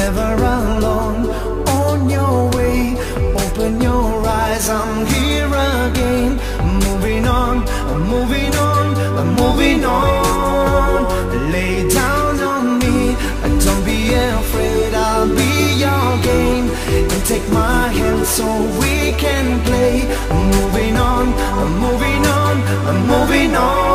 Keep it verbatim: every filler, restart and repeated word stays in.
never alone. On your way, open your eyes, I'm here again. Moving on, I'm moving on, I'm moving on. Lay down on me, don't be afraid, I'll be your game. And take my hand so we can play. I'm moving on, I'm moving on, I'm moving on.